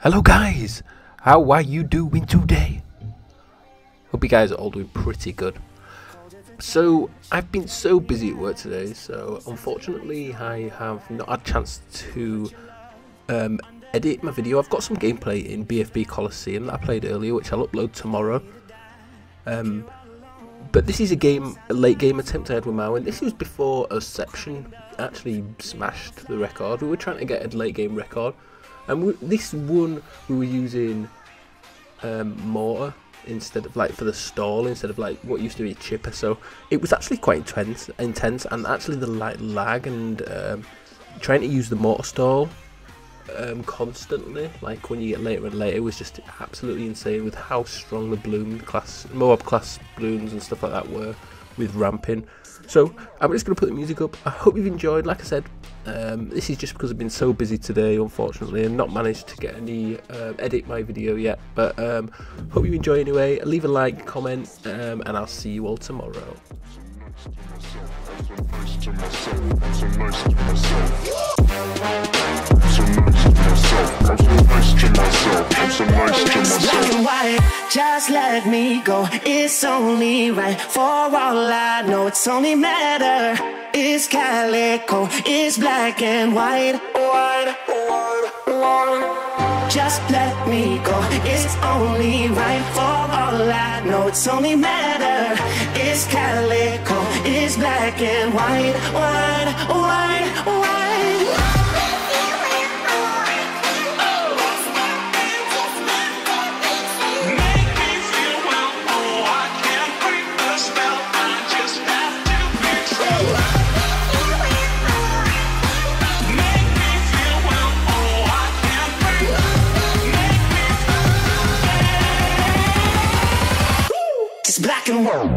Hello guys, how are you doing today? Hope you guys are all doing pretty good. So I've been so busy at work today, so unfortunately I have not had a chance to edit my video. I've got some gameplay in BFB Coliseum that I played earlier, which I'll upload tomorrow. But this is a late game attempt I had with Mao, and this was before Exception actually smashed the record. We were trying to get a late game record. And this one we were using Mortar instead of for the stall, instead of what used to be a chipper. So it was actually quite intense, and actually the lag and trying to use the Mortar stall constantly, when you get later and later, was just absolutely insane with how strong the Moab class Bloons and stuff like that were with ramping. So I'm just going to put the music up. I hope you've enjoyed. Like I said, this is just because I've been so busy today, unfortunately, and not managed to get any edit my video yet. But hope you enjoy anyway. Leave a like, comment, and I'll see you all tomorrow. Just let me go, it's only right. For all I know, it's only matter. It's calico, it's black and white. Just let me go, it's only right. For all I know, it's only matter. It's calico, it's black and white. White. Black and white.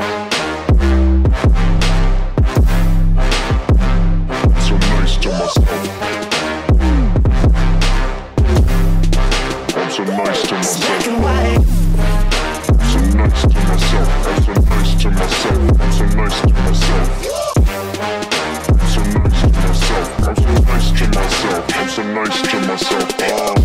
So nice to myself. I'm so nice to myself. Black and white. So nice to myself. I'm so nice to myself. I'm so nice to myself. I'm so nice to myself. I'm so nice to myself. I'm so nice to myself.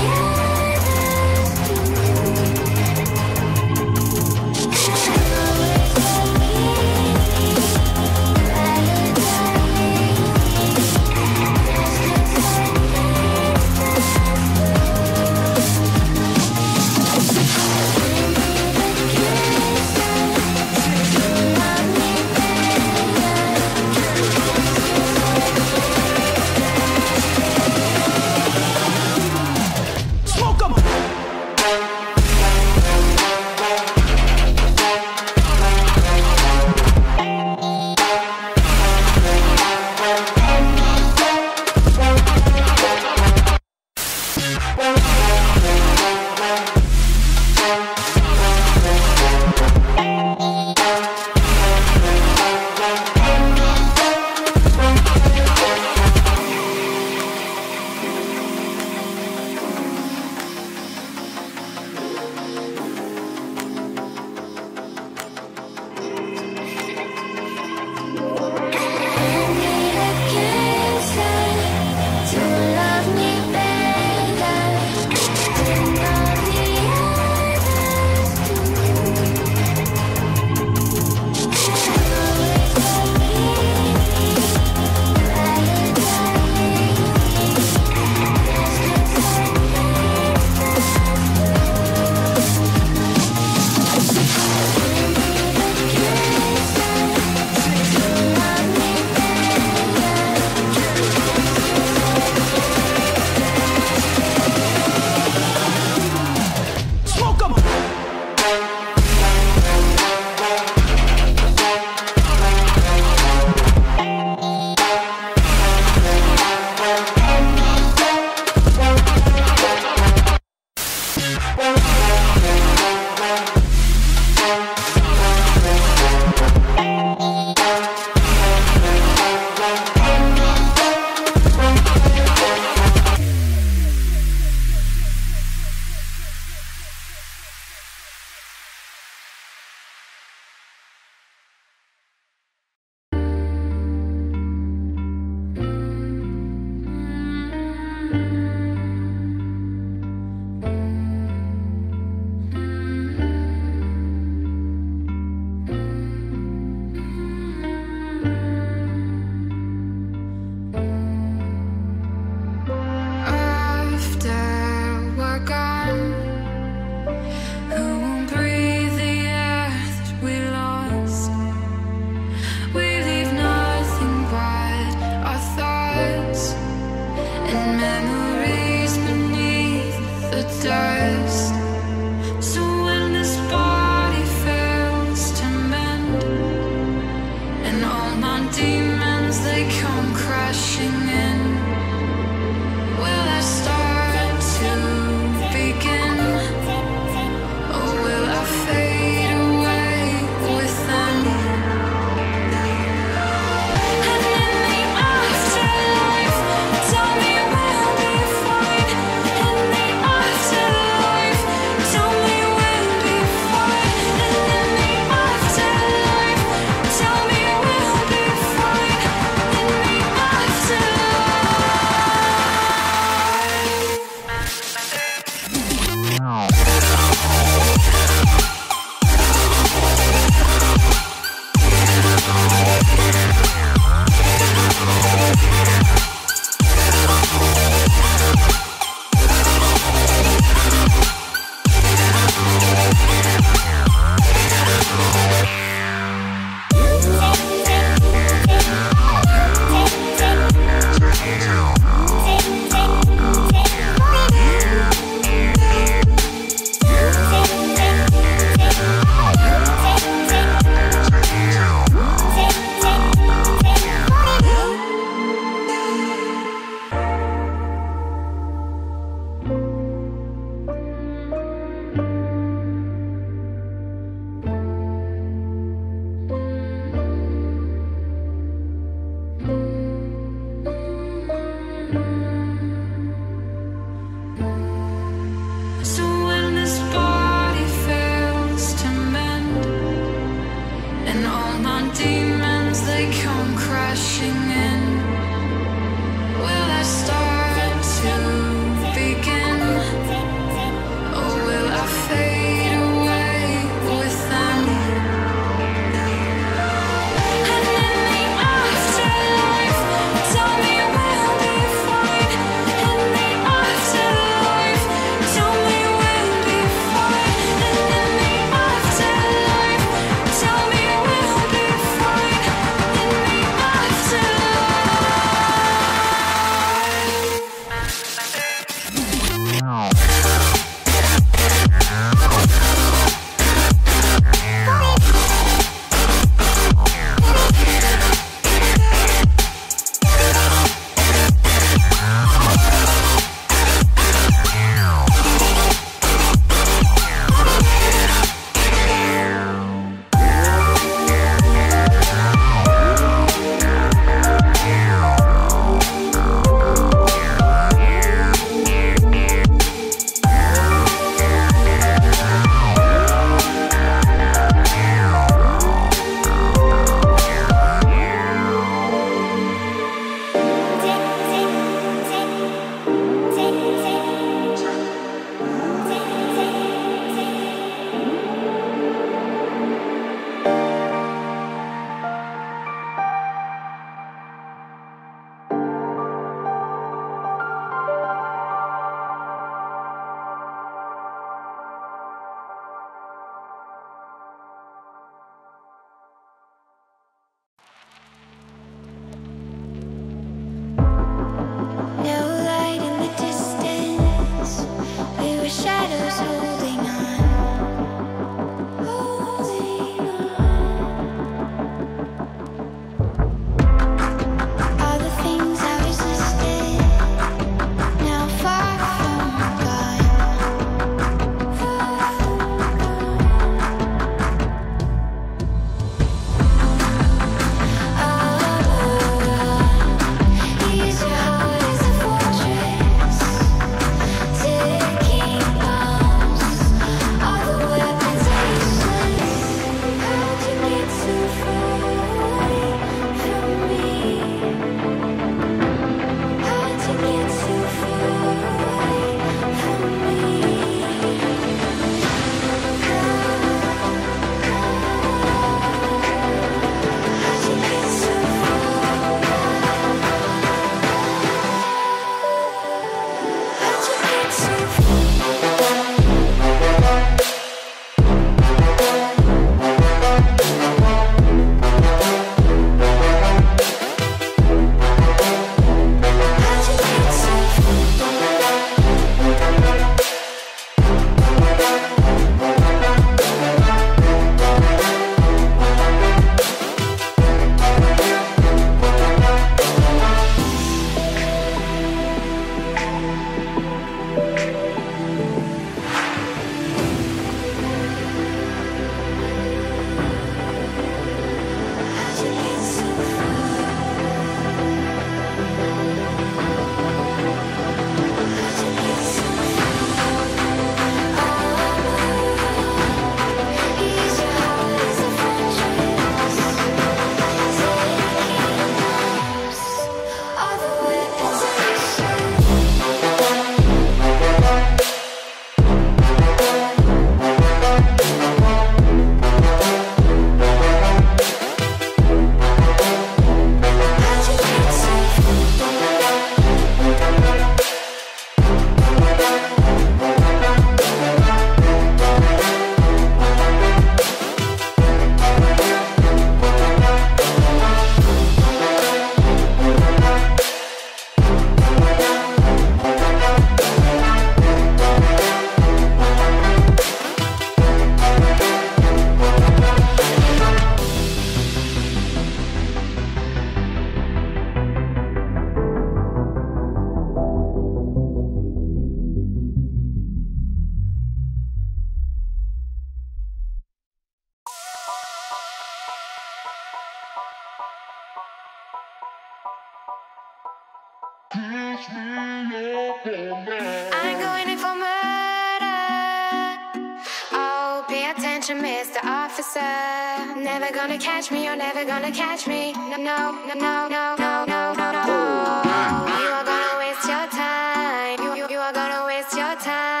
I'm going in for murder. Oh, pay attention, Mr. Officer. Never gonna catch me, you're never gonna catch me. No, no, no, no, no, no, no, no, no. You are gonna waste your time. You are gonna waste your time.